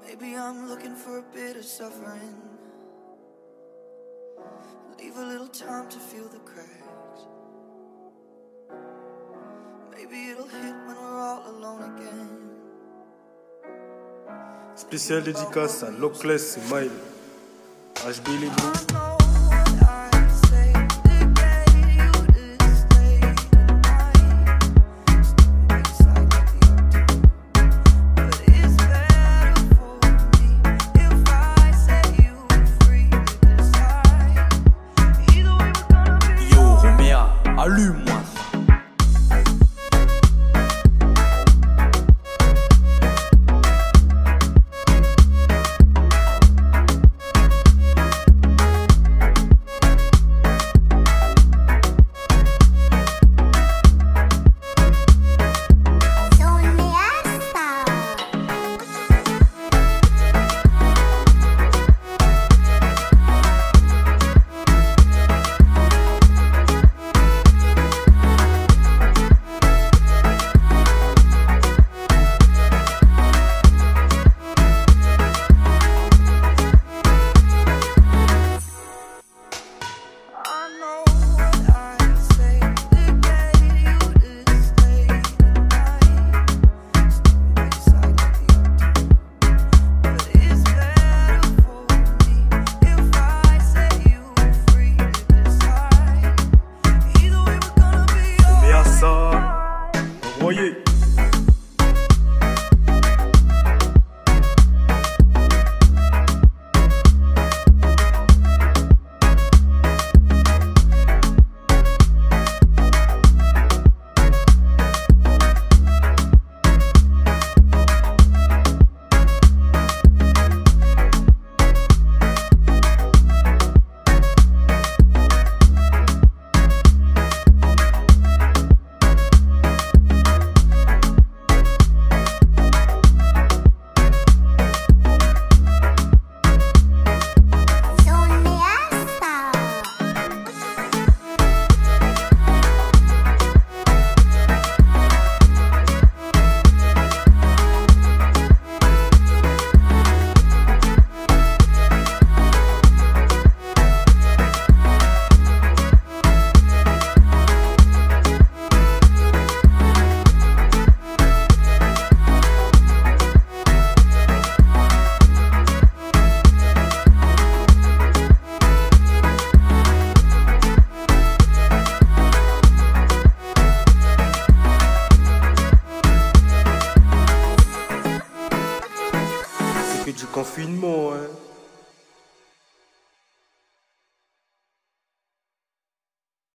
Maybe I'm looking for a bit of suffering. Leave a little time to feel the cracks. Maybe it'll hit when we're all alone again. Spécial dédicace à Lnkzz et MEILLS. HB les groupes. Yo ROMEA, allume-moi. Voyez. Du confinement, hein.